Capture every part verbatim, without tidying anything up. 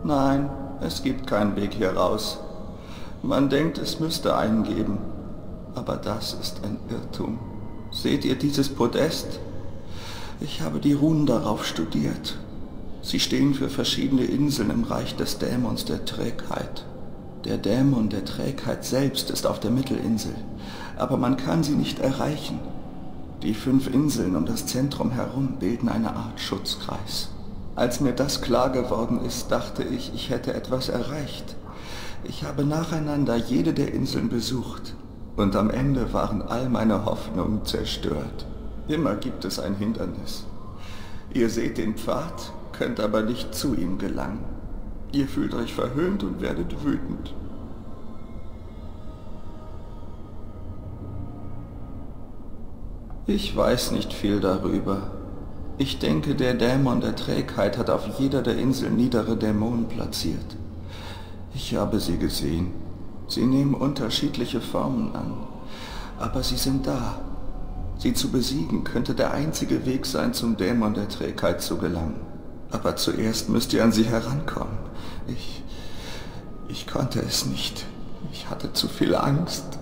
Nein, es gibt keinen Weg hier raus. Man denkt, es müsste einen geben. Aber das ist ein Irrtum. Seht ihr dieses Podest? Ich habe die Runen darauf studiert. Sie stehen für verschiedene Inseln im Reich des Dämons der Trägheit. Der Dämon der Trägheit selbst ist auf der Mittelinsel, aber man kann sie nicht erreichen. Die fünf Inseln um das Zentrum herum bilden eine Art Schutzkreis. Als mir das klar geworden ist, dachte ich, ich hätte etwas erreicht. Ich habe nacheinander jede der Inseln besucht und am Ende waren all meine Hoffnungen zerstört. Immer gibt es ein Hindernis. Ihr seht den Pfad, könnt aber nicht zu ihm gelangen. Ihr fühlt euch verhöhnt und werdet wütend. Ich weiß nicht viel darüber. Ich denke, der Dämon der Trägheit hat auf jeder der Inseln niedere Dämonen platziert. Ich habe sie gesehen. Sie nehmen unterschiedliche Formen an, aber sie sind da. Sie zu besiegen könnte der einzige Weg sein, zum Dämon der Trägheit zu gelangen. Aber zuerst müsst ihr an sie herankommen. Ich... ich konnte es nicht. Ich hatte zu viel Angst.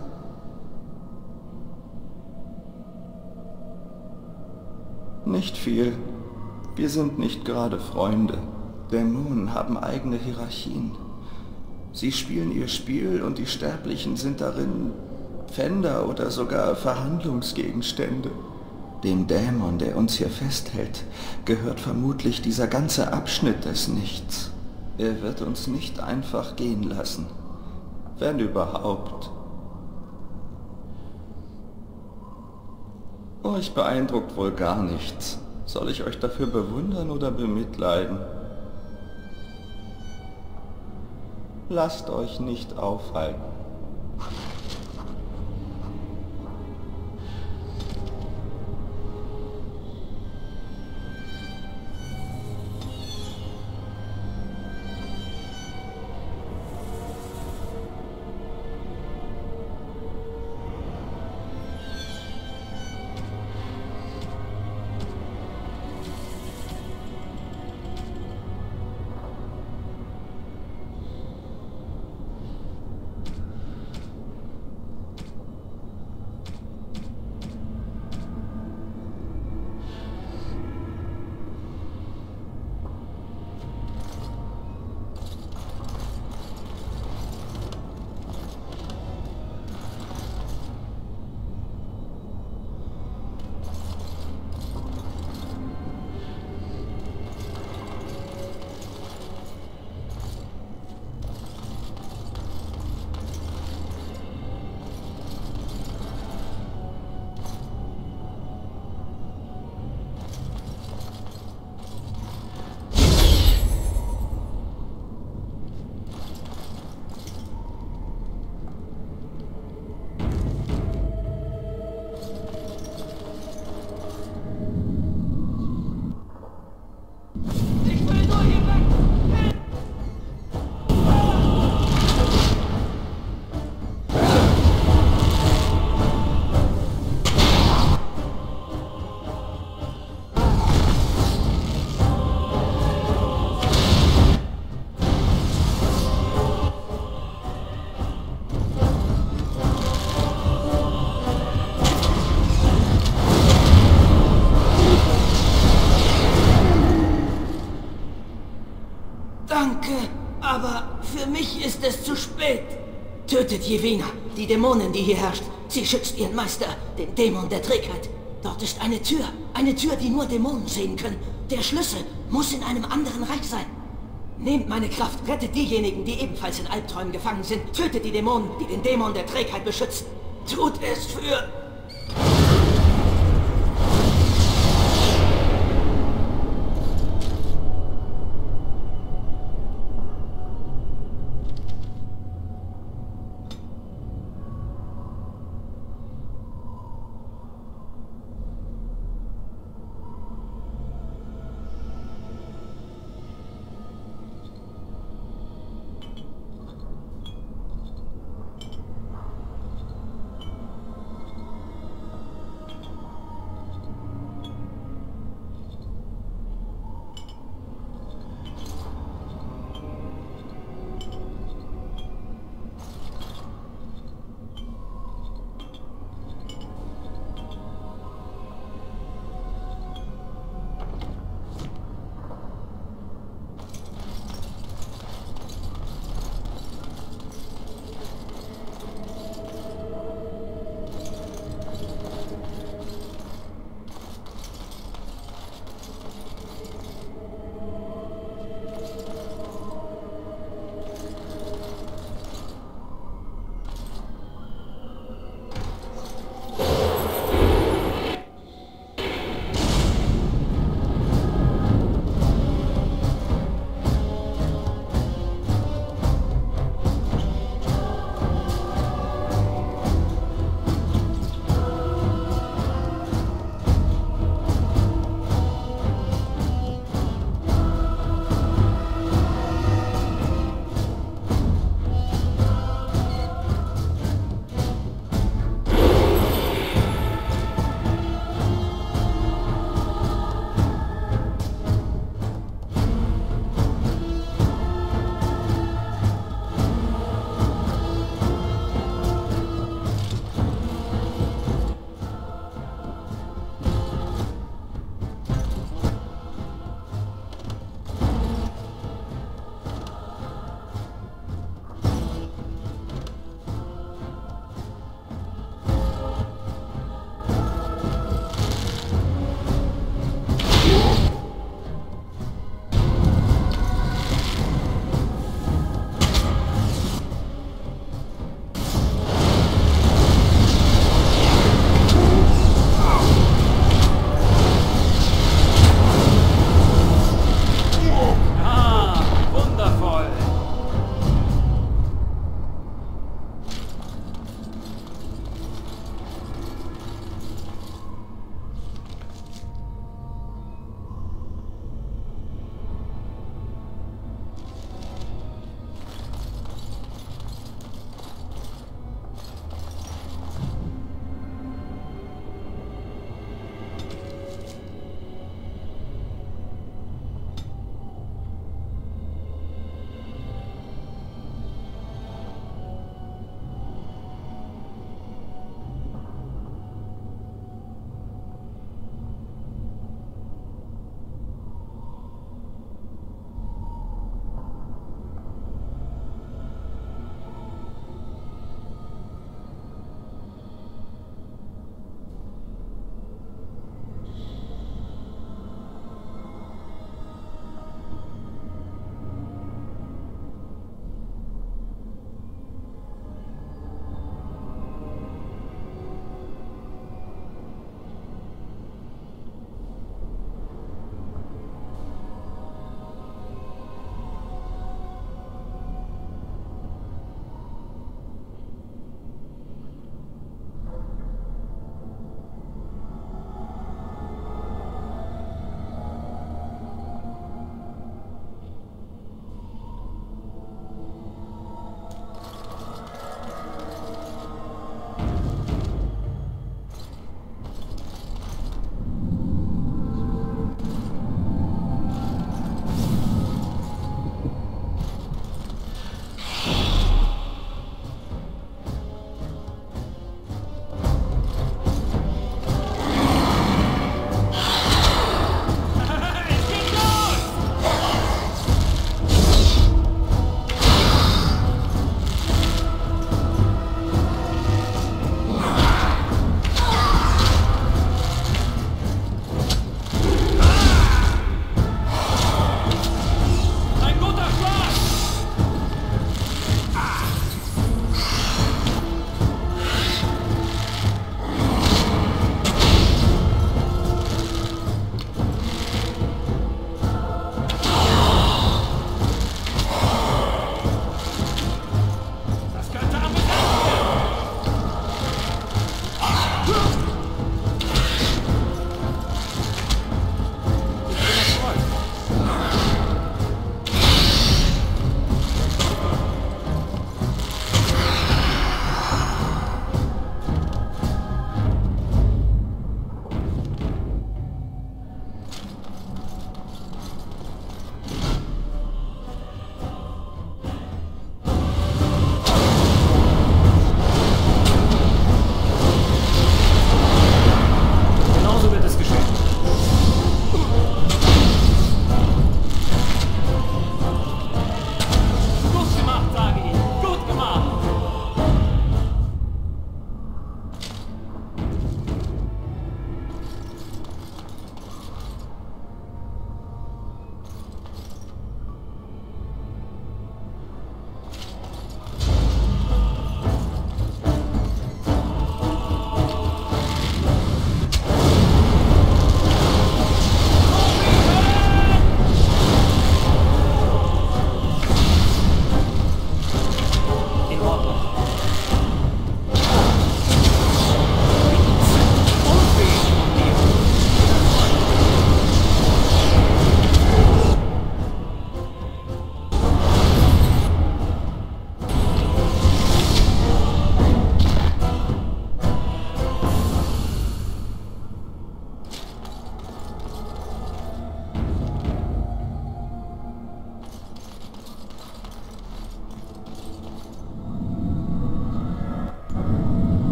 Nicht viel. Wir sind nicht gerade Freunde. Dämonen haben eigene Hierarchien. Sie spielen ihr Spiel und die Sterblichen sind darin Pfänder oder sogar Verhandlungsgegenstände. Dem Dämon, der uns hier festhält, gehört vermutlich dieser ganze Abschnitt des Nichts. Er wird uns nicht einfach gehen lassen. Wenn überhaupt. Euch beeindruckt wohl gar nichts. Soll ich euch dafür bewundern oder bemitleiden? Lasst euch nicht aufhalten. Aber für mich ist es zu spät. Tötet Jevena, die Dämonin, die hier herrscht. Sie schützt ihren Meister, den Dämon der Trägheit. Dort ist eine Tür. Eine Tür, die nur Dämonen sehen können. Der Schlüssel muss in einem anderen Reich sein. Nehmt meine Kraft, rettet diejenigen, die ebenfalls in Albträumen gefangen sind. Tötet die Dämonen, die den Dämon der Trägheit beschützen. Tut es für...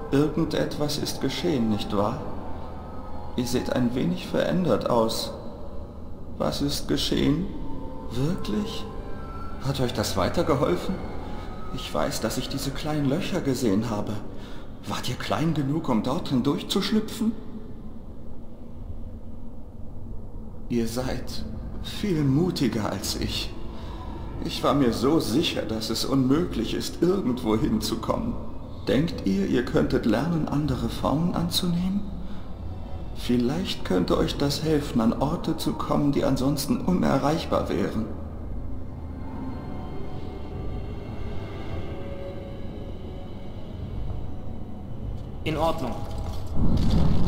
Irgendetwas ist geschehen, nicht wahr? Ihr seht ein wenig verändert aus. Was ist geschehen? Wirklich? Hat euch das weitergeholfen? Ich weiß, dass ich diese kleinen Löcher gesehen habe. Wart ihr klein genug, um dort hindurchzuschlüpfen? Ihr seid viel mutiger als ich. Ich war mir so sicher, dass es unmöglich ist, irgendwo hinzukommen. Denkt ihr, ihr könntet lernen, andere Formen anzunehmen? Vielleicht könnte euch das helfen, an Orte zu kommen, die ansonsten unerreichbar wären. In Ordnung.